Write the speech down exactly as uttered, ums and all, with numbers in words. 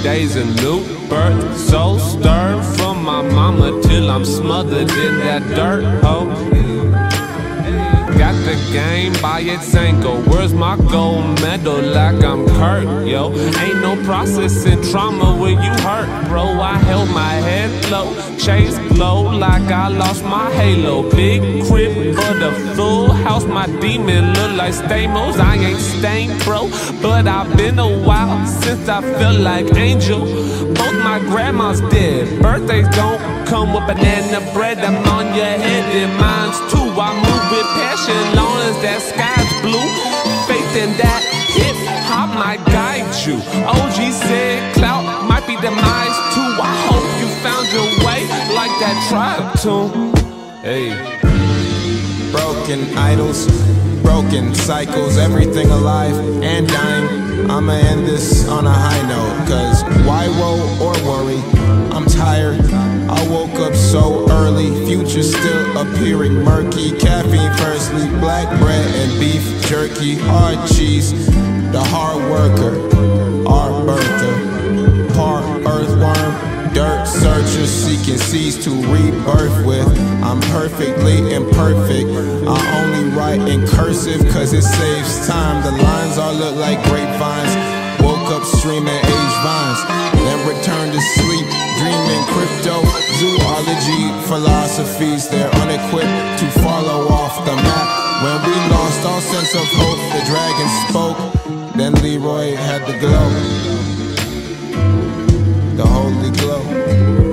days a new birth, so stirred from my mama till I'm smothered in that dirt. Oh, got the game by its ankle. Where's my gold medal? Like I'm Kurt, yo. Ain't no processing trauma when you hurt, bro. I held my head low, chase glow like I lost my halo. Big crib for the full house. My demon look like Stamos. I ain't stained, bro, but I've been a while since I felt like Angel. Both my grandma's dead. Birthdays don't come with banana bread. I'm on your head and mine's too. I move with passion, long as that sky's blue. Faith in that hip hop might guide you. O G said clout might be demise too. I hope you found your way like that tribe tune. Hey. Broken idols, broken cycles, everything alive and dying. I'ma end this on a high note, cause why woe or worry? I'm tired, I woke up so early. Future still appearing murky. Caffeine firstly, black bread and beef jerky. Hard cheese, the hard worker, our birther. Part earthworm, dirt searcher, seeking seeds to rebirth with. I'm perfectly imperfect, I only write in cursive cause it saves time. The lines all look like grapevines. Woke up streaming age vines, then returned to sleep, dreaming crypto, zoology, philosophies. They're unequipped to follow off the map. When we lost all sense of hope, the dragon spoke. Then Leroy had the glow, the holy glow.